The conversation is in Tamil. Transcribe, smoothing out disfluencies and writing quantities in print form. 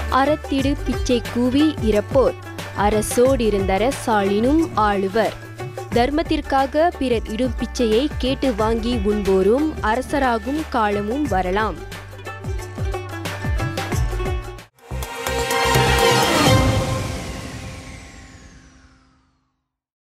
அறத்திடு பிச்சை கூவி இறப்போர் அரசோடிருந்தரசாளினும் ஆளுவர். தர்மத்திற்காக பிறர் இடும் பிச்சையை கேட்டு வாங்கி உண்போரும் அரசராகும் காலமும் வரலாம்.